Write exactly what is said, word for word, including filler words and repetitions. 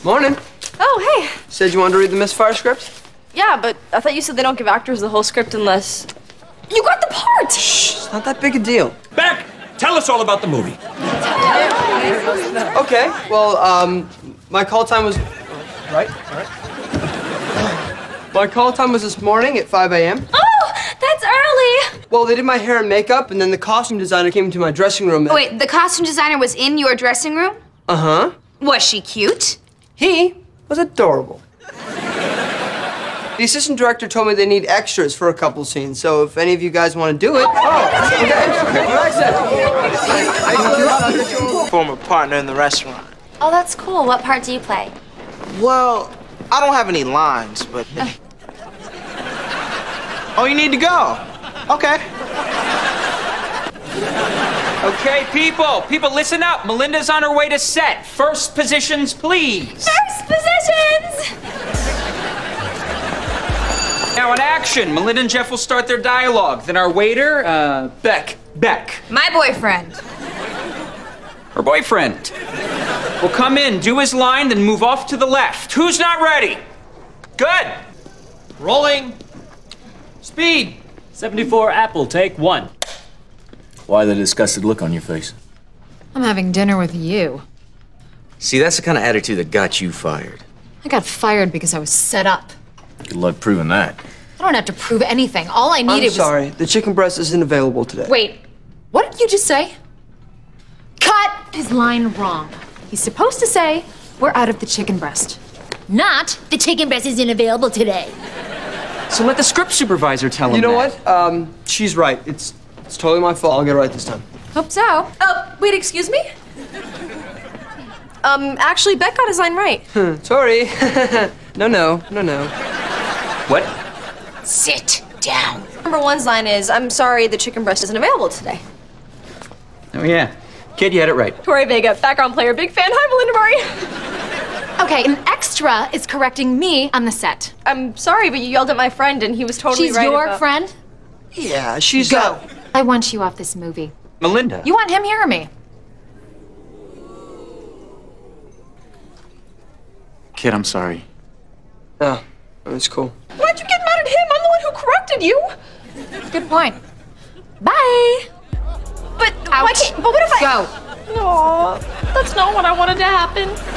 Morning. Oh, hey. Said you wanted to read the Misfire script? Yeah, but I thought you said they don't give actors the whole script unless... You got the part! Shh, it's not that big a deal. Beck, tell us all about the movie. Okay, well, um, my call time was... Right, right. My call time was this morning at five A M Oh, that's early. Well, they did my hair and makeup, and then the costume designer came into my dressing room. And... Oh, wait, the costume designer was in your dressing room? Uh-huh. Was she cute? He was adorable. The assistant director told me they need extras for a couple scenes, so if any of you guys want to do it... Oh, okay. Former partner in the restaurant. Oh, that's cool. What part do you play? Well, I don't have any lines, but... Uh. Oh, you need to go. Okay. Okay, people, people, listen up. Melinda's on her way to set. First positions, please. First positions! Now in action, Melinda and Jeff will start their dialogue. Then our waiter, uh, Beck, Beck, My boyfriend. her boyfriend, will come in, do his line, then move off to the left. Who's not ready? Good. Rolling. Speed. seventy-four Apple, take one. Why the disgusted look on your face? I'm having dinner with you. See, that's the kind of attitude that got you fired. I got fired because I was set up. Good luck proving that. I don't have to prove anything. All I needed I'm was... sorry, the chicken breast isn't available today. Wait, what did you just say? Cut his line wrong. He's supposed to say, we're out of the chicken breast. Not, the chicken breast isn't available today. So let the script supervisor tell him You know that. what? Um, she's right. It's it's totally my fault. I'll get it right this time. Hope so. Oh, wait, excuse me? Um, actually, Beck got his line right. Hmm, Tori. no, no, no, no. What? Sit down. Number one's line is, I'm sorry, the chicken breast isn't available today. Oh, yeah. Kid, you had it right. Tori Vega, background player, big fan. Hi, Melinda Murray. Okay, an extra is correcting me on the set. I'm sorry, but you yelled at my friend, and he was totally She's right your about... friend? Yeah, she's... Go. Uh... I want you off this movie. Melinda. You want him here or me? Kid, I'm sorry. Oh, that's cool. Why'd you get mad at him? I'm the one who corrected you. Good point. Bye. But Out. why can't... But what if I... Go. Aw, that's not what I wanted to happen.